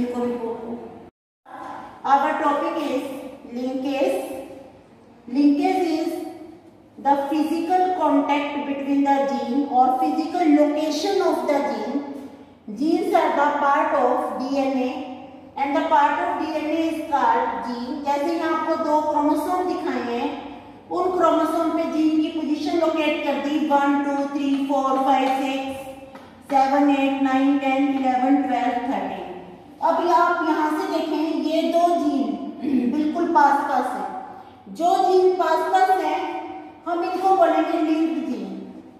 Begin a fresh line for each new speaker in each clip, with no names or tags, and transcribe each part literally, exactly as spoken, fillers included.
इनको भी बोलो। Our topic is linkage. Linkage is the physical contact between the gene or physical location of the gene. Genes are the part of D N A and the part of D N A is called gene. जैसे यहाँ आपको दो chromosome दिखाए हैं, उन chromosome पे gene की position locate कर दी one two three four five six seven eight nine ten eleven twelve thirteen. अब आप यहाँ से देखें, ये दो जीन बिल्कुल पास पास है। जो जीन पास पास है हम इनको बोलेंगे लिंक्ड जीन।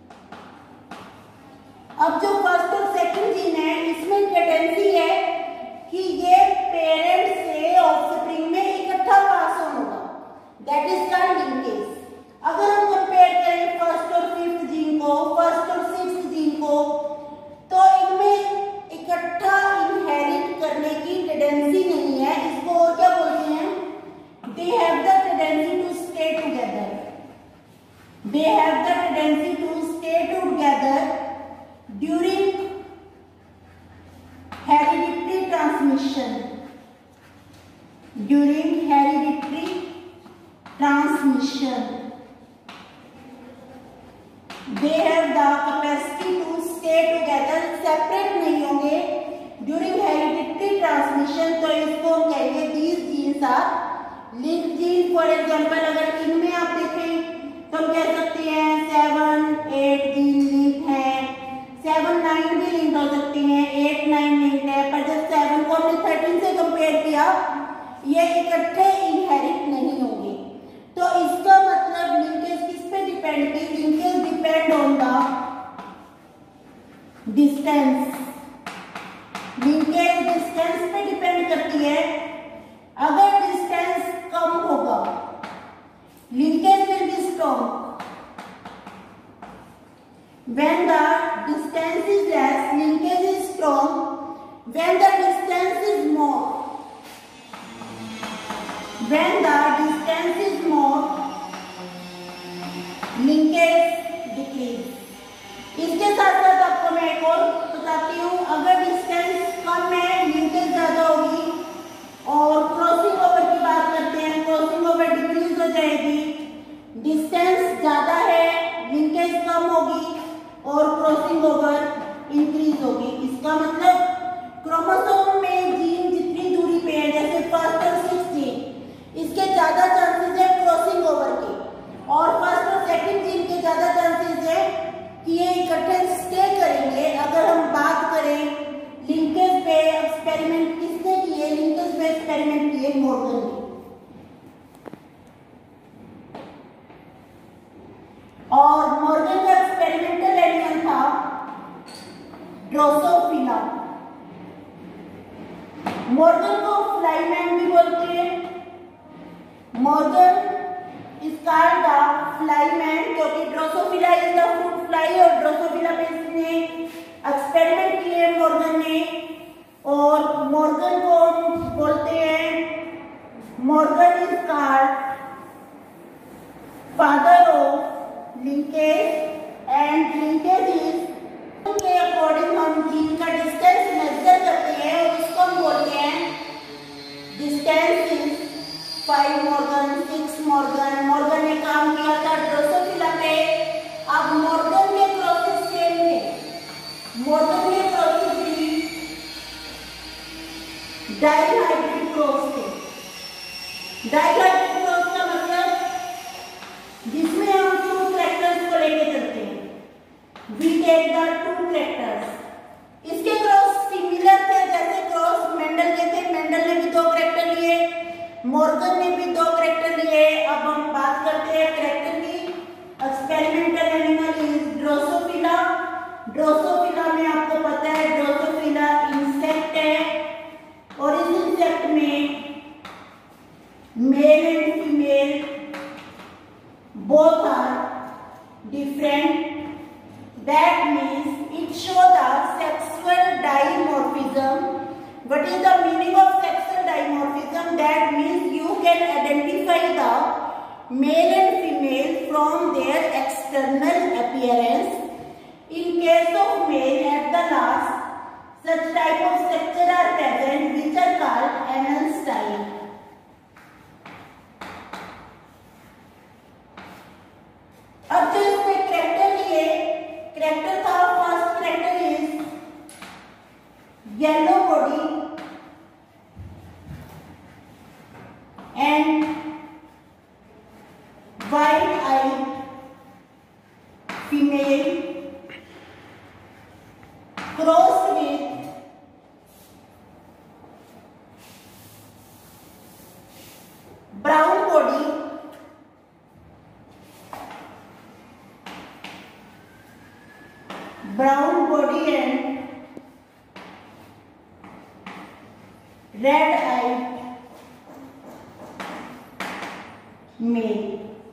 अब जो फर्स्ट और सेकंड जीन है, इसमें टेंडेंसी है कि ये पेरेंट से ऑफस्प्रिंग में इकट्ठा पास ऑन होगा, दैट इज कॉल्ड लिंकेज। अगर हम कंपेयर करें फर्स्ट और फिफ्थ जीन को, फर्स्ट और सिक्स्थ जीन को, तो इनमें इकट्ठा इनहेरिट करने की टेंडेंसी नहीं है। इसको और क्या बोलते हैं? They have the tendency to stay together. They have the tendency to stay together during hereditary transmission. During hereditary transmission they have the capacity to stay together, separate नहीं होंगे ड्यूरिंग हेरिडिटरी ट्रांसमिशन। तो इसको हम कहेंगे these genes are linked gene. For example अगर इनमें आप देखें तो हम कह सकते हैं सेवन एट जीन लिंक है, सेवन नाइन भी लिंक हो सकती हैं, एट नाइन लिंक है। पर जब सेवन को हमने थर्टीन से कंपेयर किया, ये इकट्ठे इनहेरिट नहीं होंगे। तो इसका मतलब लिंकेज किस पे डिपेंड की? Linkage depend on the distance. Linkage distance पे डिपेंड करती है। अगर डिस्टेंस कम होगा, linkage will be strong. When the distance is less, linkage is strong. When the distance is more, when the distance is more, linkage decrease. इसके साथ साथ आपको मैं एक और बताती हूँ, अगर डिस्टेंस कम है लिंकेज ज्यादा होगी। और क्रॉसिंग ओवर की बात करते हैं, क्रॉसिंग ओवर डिक्रीज हो जाएगी। डिस्टेंस ज्यादा है, लिंकेज कम होगी और क्रॉसिंग ओवर इंक्रीज होगी। इसका मतलब क्रोमोसोम में जीन जितनी दूरी पे है, जैसे फर्स्ट और सिक्स्थ जीन, इसके ज्यादा चांसेस है क्रॉसिंग ओवर के, और फर्स्ट और सेकंड जीन के ज्यादा चांसेस है कि ये इकट्ठे स्टे करेंगे। अगर हम बात करें लिंकेज पे एक्सपेरिमेंट किसने किए? लिंकेज पे एक्सपेरिमेंट किए मॉर्गन ने। और मॉर्गन का एक्सपेरिमेंटल एनिमल था ड्रोसोफिला। मॉर्गन को फ्लाईमैन भी बोलते हैं। Morgan is called the flyman क्योंकि Drosophila is the fruit fly, और ड्रोसोफिला पे इसने एक्सपेरिमेंट किए मॉर्गन ने। और मॉर्गन को बोलते हैं, Morgan is called father of linkage. And linkage is के अकॉर्डिंग हम जीन का डिस्टेंस मेजर करते हैं और इसको हम बोलते हैं distance is five morgan, six morgan. Morgan ने काम किया था ड्रोसोफिला पे। अब मॉर्गन के प्रोसेस सेम थे। मॉर्गन के प्रोसेस भी डाइहाइब्रिड क्रॉस थे। डाइहाइब्रिड क्रॉस का मतलब जिसमें हम टू कैरेक्टर्स को लेके चलते हैं। We take the two characters. इसके क्रॉस सिमिलर थे, जैसे क्रॉस मेंडल के थे। मेंडल ने भी दो कैरेक्टर लिए, मॉर्गन ने भी दो कैरेक्टर लिए। अब हम बात करते हैं कैरेक्टर की। Experimental animal is Drosophila. Drosophila में आपको पता है ड्रोसोफिला इंसेक्ट है, और इस इंसेक्ट में male and female both are different. That means it show the sexual dimorphism. What is the meaning of sexual dimorphism? That means you can identify the male and female from their external appearance. In case of male, at the last, such type of structure are present which anal style. अब जो इसमें character लिए, character का first character is yellow body and white eye female crossed with brown body brown body and red eye male।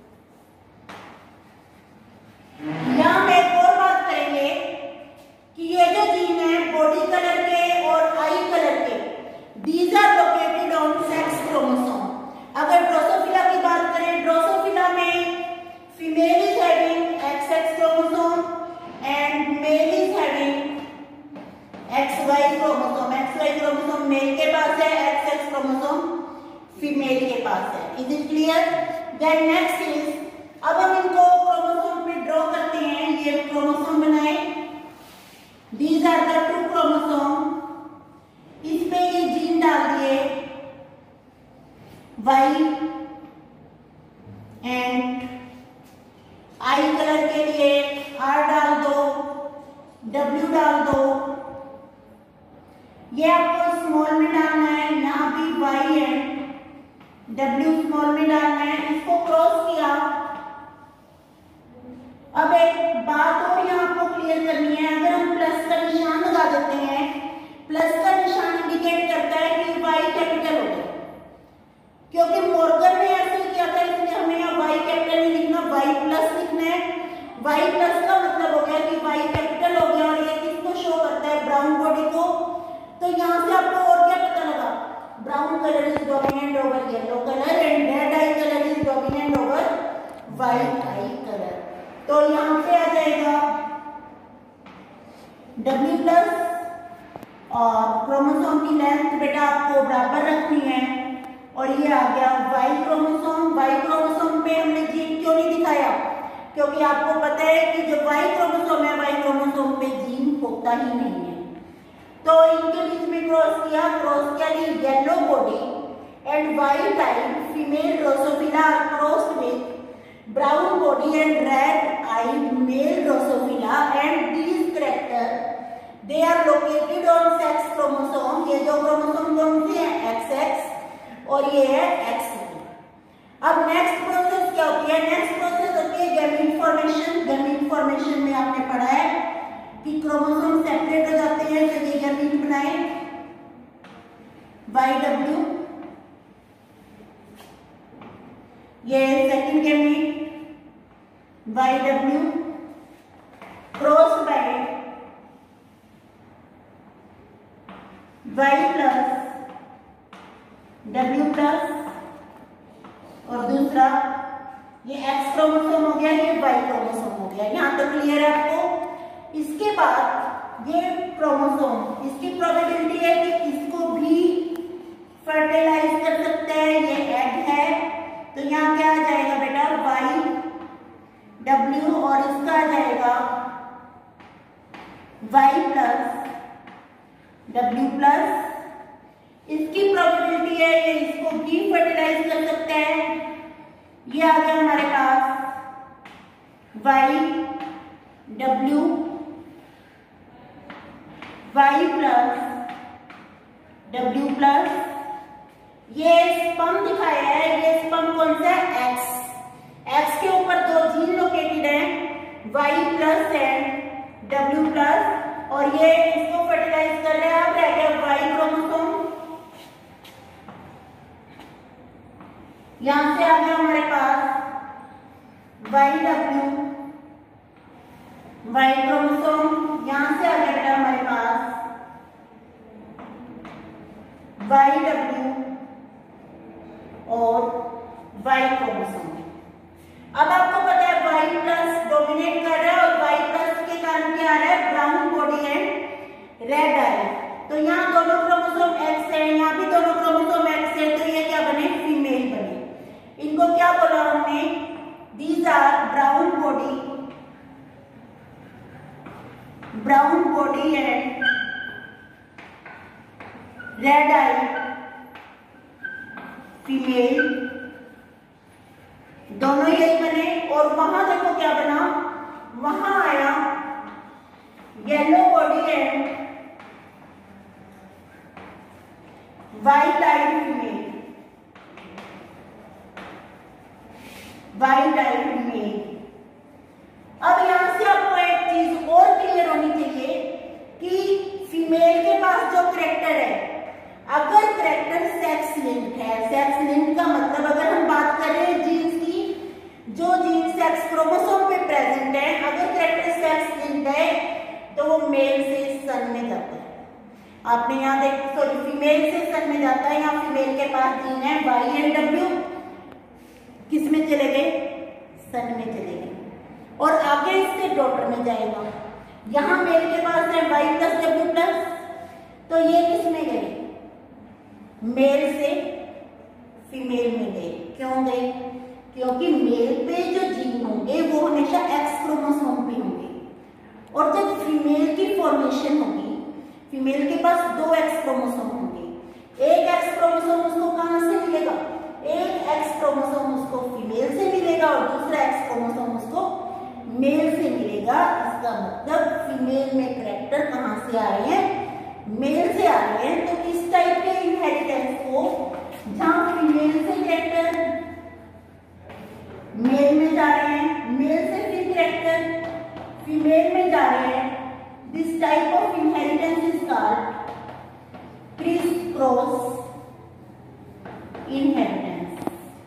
यहां में एक और बात करेंगे कि ये जो जीन है बॉडी कलर के और आई कलर के, these are located on sex chromosome. अगर ड्रोसोफिला की बात करें, ड्रोसोफिला में female is having X X chromosome and male is having X Y chromosome. X Y chromosome male के पास है, एक्स एक्स क्रोमोसोम फीमेल के पास है। Is it clear? Then next is, अब हम इनको क्रोमोसोम पे ड्रॉ करते हैं। ये क्रोमोसोम बनाए, These are the two chromosome। इस पे ये जीन डाल दिए Y एंड आई कलर के लिए R डाल दो, W डाल दो। ये आपको स्मॉल में डालना है, यहाँ भी Y एंड W स्मॉल में डालना है। इसको क्रॉस किया। अब एक बात और यहाँ आपको क्लियर करनी है, अगर हम प्लस का निशान लगा देते हैं, प्लस का निशान इंडिकेट करता है कि Y कैपिटल हो गया, क्योंकि मॉर्गन ने ऐसे किया था, इसलिए हमें यहाँ Y कैपिटल नहीं लिखना, Y प्लस लिखना है। Y प्लस का मतलब हो गया कि Y कैपिटल हो गया, और ये किसको शो करता है? ब्राउन बॉडी को। तो यहाँ से आपको और क्या पता लगा? Brown colour is dominant over yellow colour and red eye colour is dominant over white eye colour. तो यहाँ पे आ जाएगा W प्लस, और क्रोमोसोम की लेंथ बेटा आपको बराबर रखनी है, और ये आ गया Y क्रोमोसोम। Y क्रोमोसोम पे हमने जीन क्यों नहीं दिखाया? क्योंकि आपको पता है कि जो Y क्रोमोसोम है, Y क्रोमोसोम पे जीन होता ही नहीं है। तो इनके बीच में क्रॉस किया, क्रॉस किया yellow body and white eye female Drosophila crossed with brown body and red eye male Drosophila, and these character they are located on sex chromosome। ये जो क्रोमोसोम कौन से हैं? एक्स एक्स और ये है एक्स वाई। अब नेक्स्ट प्रोसेस क्या होती है? नेक्स्ट प्रोसेस होती है गैमीट फॉर्मेशन। गैमीट फॉर्मेशन में आपने पढ़ा है कि क्रोमोसोम सेपरेट हो जाते हैं, तो ये गैमीट बनाए वाई डब्ल्यू, ये second gamete Y W crossed by Y plus W plus, और दूसरा ये X क्रोमोसोम हो गया, ये Y क्रोमोसोम हो गया। यहाँ तक क्लियर है आपको? इसके बाद ये क्रोमोसोम, इसकी प्रोबेबिलिटी है कि इसको भी फर्टिलाइज कर सकते हैं, ये एग है। तो यहाँ क्या आ जाएगा बेटा? Y W, और इसका आ जाएगा Y प्लस W प्लस। इसकी प्रोबेबिलिटी है ये इसको भी फर्टिलाइज कर सकते हैं। ये आ गया हमारे पास Y W Y plus W plus. ये स्पर्म दिखाया है, ये स्पर्म कौन सा है? X। एक्स के ऊपर दो जीन लोकेटेड हैं, Y plus and W plus, और ये इसको फर्टिलाइज कर रहे हैं। अब रह गया Y क्रोमोसोम। यहां से आ गया हमारे पास Y W Y क्रोमोसोम। यहां से आ गया बेटा हमारे पास Y W और Y क्रोमोसोम। अब आपको पता है Y प्लस डोमिनेट कर रहा है, और Y प्लस के कारण क्या आ रहा है? Brown body and red eye. तो यहाँ दोनों क्रोमोसोम X है, यहाँ भी दोनों chromosome brown body and red eye female, दोनों यही बने। और वहां देखो क्या बना, वहां आया yellow body and white eye female, white eye female. अब यहां से आपको एक चीज और क्लियर होनी चाहिए कि फीमेल के पास जो करेक्टर है, अगर करेक्टर सेक्स लिंक है, सेक्स लिंक का मतलब अगर हम बात कर रहे हैं जीन्स की, जो जीन सेक्स क्रोमोसोम पे प्रेजेंट है, अगर करेक्टर सेक्स लिंक है तो वो मेल से सन में जाता है। आपने यहाँ देख, सॉरी फीमेल से सन में जाता है। यहाँ फीमेल के पास जीन है वाई एंड डब्ल्यू, किस में चले गए, सन में चले गए, और आगे इससे डॉटर में जाएगा। यहाँ मेल के पास है वाई प्लस डब्ल्यू प्लस, तो ये किस में गए, मेल से फीमेल में गए। क्यों गए, क्योंकि मेल पे जो जीन होंगे वो हमेशा एक्स क्रोमोसोम पे होंगे, और जब फीमेल की फॉर्मेशन होगी, फीमेल के पास दो एक्स क्रोमोसोम होंगे। एक एक्स क्रोमोसोम उसको कहां से मिलेगा, एक एक्स क्रोमोसोम उसको फीमेल से मिलेगा और दूसरा एक्स क्रोमोसोम उसको मेल से मिलेगा। इसका मतलब फीमेल में करेक्टर कहां से आ रहे हैं, मेल से आ रहे हैं। तो किस टाइप के इनहेरिटेंस को, जहां फीमेल से करेक्टर मेल में जा रहे हैं, मेल से फिर करेक्टर फीमेल में जा रहे हैं, this type of inheritance is called criss cross inheritance.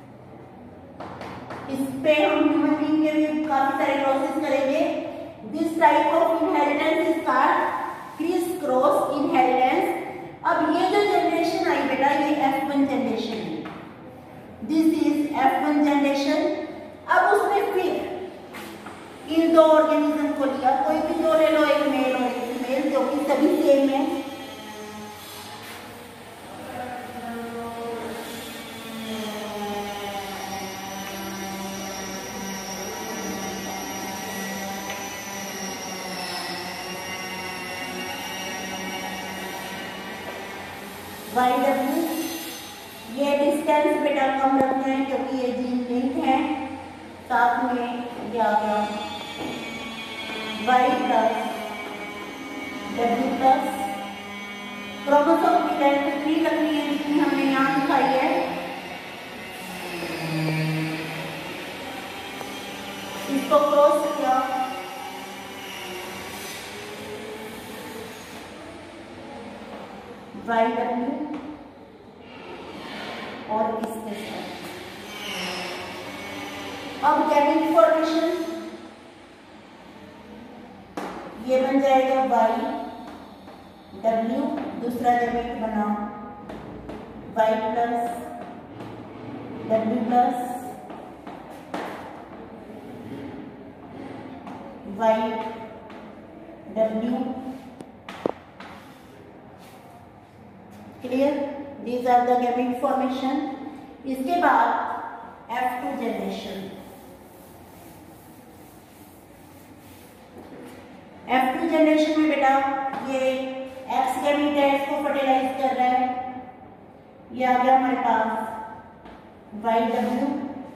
इस पे हम ह्यूमन बीइंग के भी काफी सारे प्रोसेस करेंगे। This type of inheritance is called criss cross inheritance. अब ये जो जनरेशन आई बेटा, ये एफ वन जनरेशन है, this is F one generation. अब उसने फिर इन दो ऑर्गेनिज्म को लिया, कोई भी दो ले लो, एक मेल और एक फीमेल, जो कि सभी सेम है। वाई डब्ल्यू, ये डिस्टेंस बेटा कम रखते हैं क्योंकि ये जीन लिंक है। साथ में ये आ गया Y plus W plus. Chromosome की लेंथ थ्री रखनी है जितनी हमने यहाँ दिखाई है। इसको क्रॉस किया, वाई डब्ल्यू और इसके साथ। अब गैमेट फॉर्मेशन, ये बन जाएगा वाई डब्ल्यू, दूसरा गैमेट बना Y plus W plus Y W. Clear, these are the gamete formation. इसके बाद F two generation, F two generation में बेटा ये एक्स गैमेट है, इसको फर्टिलाइज कर रहा है। ये आ गया हमारे पास वाई डब्ल्यू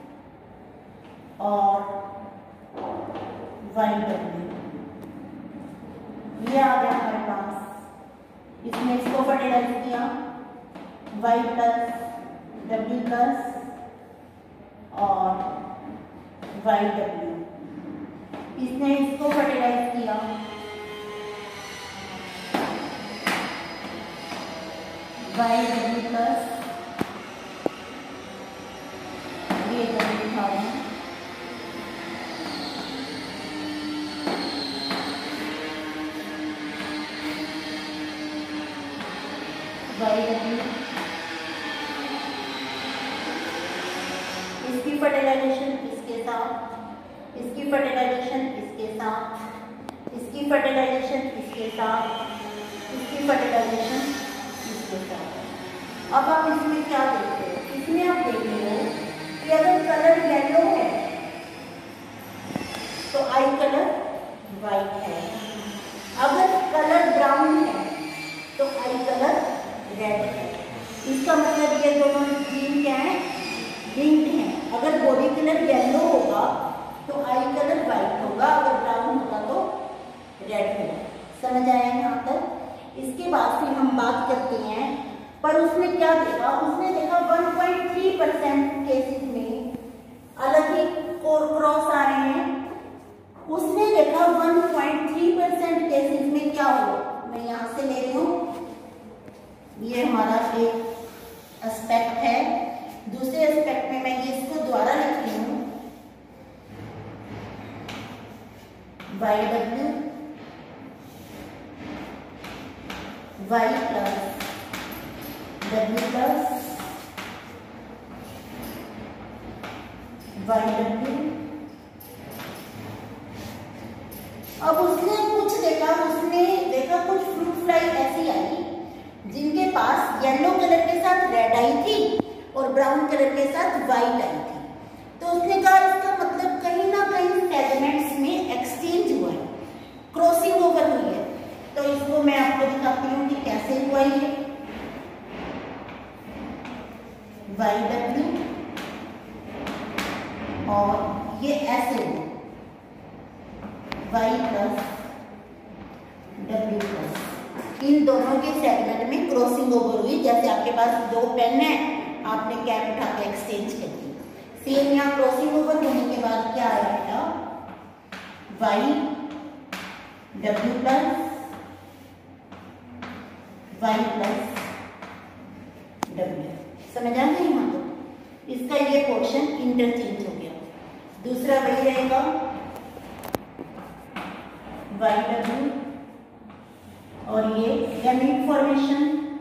और वाई डब्ल्यू, ये आ गया हमारे पास। इसमें इसको फर्टिलाइज किया, वाई प्लस डब्ल्यू प्लस और वाई डब्ल्यू। इसने इसको फर्टिलाइज किया, वाई डब्ल्यू प्लस, ये डब्ल्यू दिखा रहे हैं, वाई डब्ल्यू। इसकी फर्टिलाइजेशन इसके साथ, इसकी फर्टिलाइजेशन इसके साथ, इसकी फर्टिलाइजेशन इसके साथ, इसकी फर्टिलाइजेशन इसके साथ। अब आप इसमें क्या देखते हो, इसमें आप देख रहे हो कि अगर कलर येलो है तो आई कलर वाइट है, अगर कलर ब्राउन है तो आई कलर रेड है। इसका मतलब ये दोनों जीन क्या है, लिंक्ड हैं। अगर बॉडी कलर येलो होगा तो आई कलर वाइट होगा, अगर ब्राउन होगा तो रेड होगा। समझ आया यहाँ तक? इसके बाद फिर हम बात करते हैं, पर उसने क्या देखा, उसने देखा one point three percent cases में अलग ही क्रॉस आ रहे हैं। उसने देखा one point three percent cases में क्या हुआ, मैं यहाँ से ले रही हूँ, ये हमारा एक एस्पेक्ट है। दूसरे एस्पेक्ट में मैं ये इसको द्वारा लिख रही हूँ, Y W Y plus W plus Y W. अब उसने कुछ देखा, उसने देखा कुछ फ्रूट फ्लाई ऐसी आई जिनके पास येलो कलर के साथ रेड आई थी और ब्राउन कलर के साथ वाइट आई थी। तो उसने कहा इसका मतलब कहीं ना कहीं सेगमेंट्स में एक्सचेंज हुआ है, क्रॉसिंग ओवर हुई है। तो इसको मैं आपको दिखाती हूँ कि कैसे हुआ ये। वाई डब्ल्यू और ये ऐसे हुआ, वाई प्लस डब्ल्यू प्लस, इन दोनों के सेगमेंट में क्रॉसिंग ओवर हुई। जैसे आपके पास दो पेन है, आपने कैप उठा के एक्सचेंज कर दी, सेम यहाँ क्रॉसिंग ओवर होने के बाद क्या आया बेटा, Y W plus Y plus W. समझ आ गई यहाँ तो? इसका ये पोर्शन इंटरचेंज हो गया। दूसरा वही रहेगा, वाई डब्ल्यू और ये gamete formation,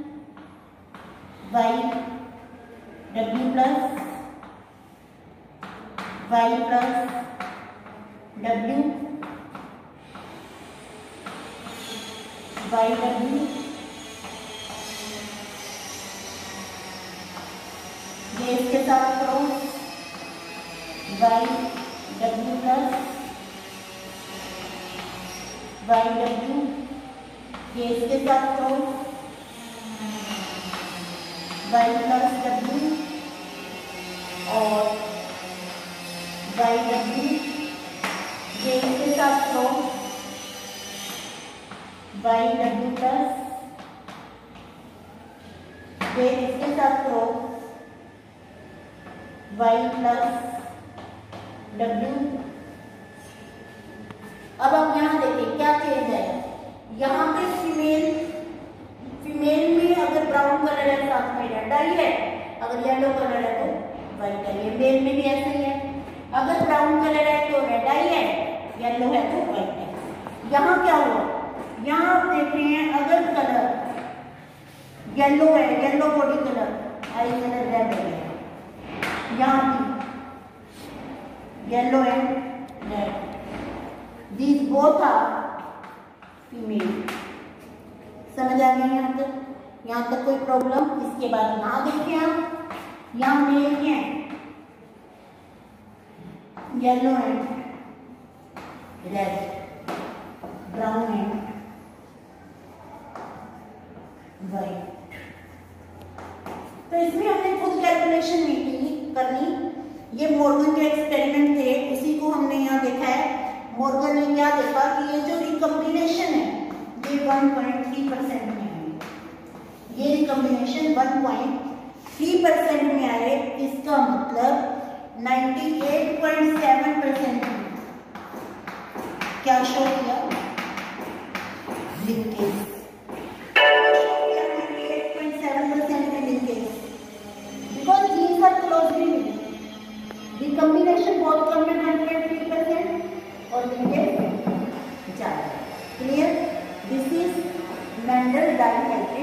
Y W plus Y plus W, Y W, ये इसके साथ cross, Y W plus Y W, ये इसके साथ क्रॉस, वाई प्लस डब्ल्यू और वाई डब्ल्यू, ये इसके साथ क्रॉस, वाई डब्ल्यू प्लस, ये इसके साथ क्रॉस, वाई प्लस डब्ल्यू। अब आप यहाँ देखिए क्या चेंज है, यहाँ पे फीमेल फीमेल में अगर ब्राउन कलर है साथ में रेड आई है, अगर येलो कलर है तो वाइट आई है। मेल में भी ऐसा ही है, अगर ब्राउन कलर है तो रेड आई है, येलो है तो वाइट है। यहाँ क्या हुआ, यहाँ आप देख रहे हैं अगर कलर येलो है, yellow body colour, eye colour red है, यहाँ भी येलो है red, these both are female. समझ आ गई यहाँ तक? यहाँ तक कोई प्रॉब्लम? इसके बाद ना देखें आप, यहाँ मेल है, येलो है, रेड, ब्राउन है, वाइट। तो इसमें हमने खुद कैलकुलेशन नहीं की करनी, ये मॉर्गन के एक्सपेरिमेंट थे, उसी को हमने यहाँ देखा है। मॉर्गन ने क्या देखा कि ये जो रिकम्बिनेशन है ये वन पॉइंट थ्री परसेंट में आए, ये recombination one point three percent में आए, इसका मतलब अट्ठानवे पॉइंट सात परसेंट में क्या शो किया, लिंकेज। अट्ठानवे पॉइंट सात परसेंट में linkage, because genes are closely linked. Recombination बहुत कम है वन पॉइंट थ्री परसेंट और लिंकेज ज्यादा। Clear? This is Mendel dihedral.